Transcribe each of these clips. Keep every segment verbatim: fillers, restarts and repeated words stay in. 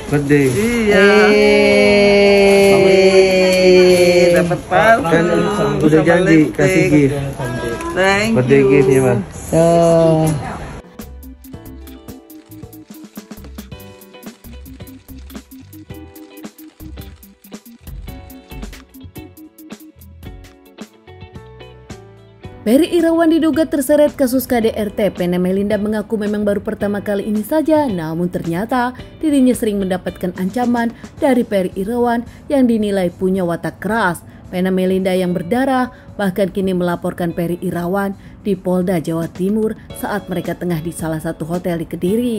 Birthday. Iya. Eh, Dapat parfum. Kan udah sama janji lipstick. kasih gift. Thank Birthday you. gift ya, Mas. tuh. Perry Irawan diduga terseret kasus K D R T. Vena Melinda mengaku memang baru pertama kali ini saja, namun ternyata dirinya sering mendapatkan ancaman dari Perry Irawan yang dinilai punya watak keras. Vena Melinda yang berdarah bahkan kini melaporkan Perry Irawan di Polda Jawa Timur saat mereka tengah di salah satu hotel di Kediri.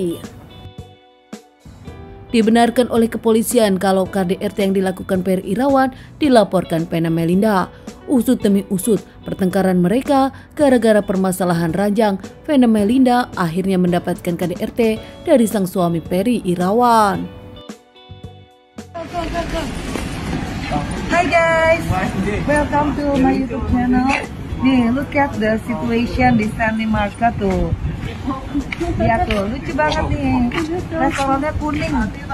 Dibenarkan oleh kepolisian kalau K D R T yang dilakukan Perry Irawan dilaporkan Vena Melinda. Usut demi usut, pertengkaran mereka gara-gara permasalahan ranjang, Vena Melinda akhirnya mendapatkan K D R T dari sang suami Perry Irawan. Hi guys, welcome to my YouTube channel. Nih, look at the situation di Stanley Market tuh. Lihat tuh, lucu banget nih. Restorannya kuning.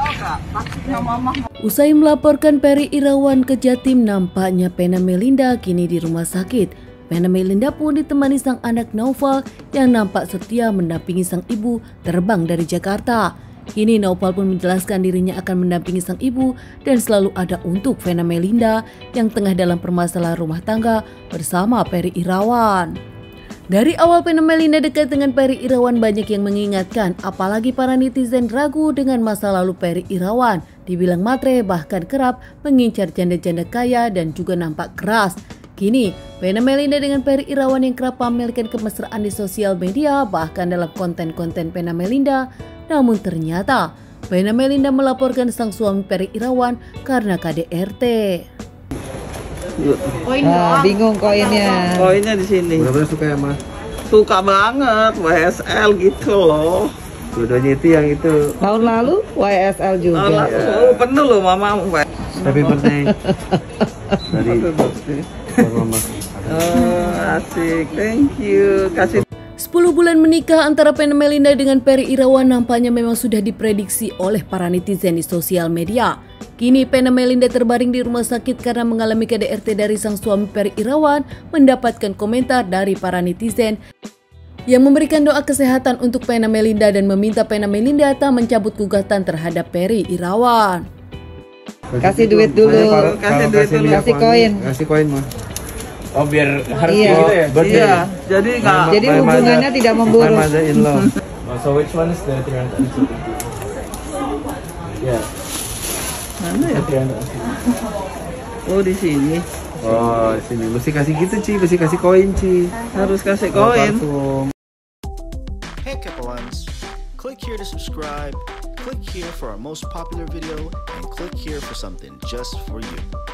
Usai melaporkan Perry Irawan ke Jatim, nampaknya Vena Melinda kini di rumah sakit. Vena Melinda pun ditemani sang anak Naufal yang nampak setia mendampingi sang ibu terbang dari Jakarta. Kini Naufal pun menjelaskan dirinya akan mendampingi sang ibu dan selalu ada untuk Vena Melinda yang tengah dalam permasalahan rumah tangga bersama Perry Irawan. Dari awal Vena Melinda dekat dengan Perry Irawan banyak yang mengingatkan, apalagi para netizen ragu dengan masa lalu Perry Irawan. Dibilang matre bahkan kerap mengincar janda-janda kaya dan juga nampak keras. Kini Vena Melinda dengan Perry Irawan yang kerap pamerkan kemesraan di sosial media bahkan dalam konten-konten Vena Melinda. Namun ternyata Vena Melinda melaporkan sang suami Perry Irawan karena K D R T. Nah, bingung koinnya. Koinnya di sini. Benar-benar suka ya, Mas. Suka banget Y S L gitu loh. Dua-duanya itu yang itu. Tahun lalu Y S L juga. Oh, oh, penuh loh mama. Happy birthday. Dari Mama. Oh, asik. Thank you. Kasih sepuluh bulan menikah antara Vena Melinda dengan Perry Irawan nampaknya memang sudah diprediksi oleh para netizen di sosial media. Kini Vena Melinda terbaring di rumah sakit karena mengalami K D R T dari sang suami Perry Irawan, mendapatkan komentar dari para netizen yang memberikan doa kesehatan untuk Vena Melinda dan meminta Vena Melinda tak mencabut gugatan terhadap Perry Irawan. Kasih duit dulu. Kalau Kasih duit dulu. minyak Kasih wangi, koin. Kasih koin, Mas. Oh biar harus Iya. gitu ya? Birthday. Iya, jadi nggak. Jadi hubungannya tidak memburuk. My mother in law. Oh, so which one is the three hundred? Yeah, Mana ya? three hundred. Oh di sini Oh, sini mesti kasih gitu, Ci. Mesti kasih koin, Ci. harus kasih Kalau koin. parfum. Hey Kepalans, click here to subscribe, click here for our most popular video, and click here for something just for you.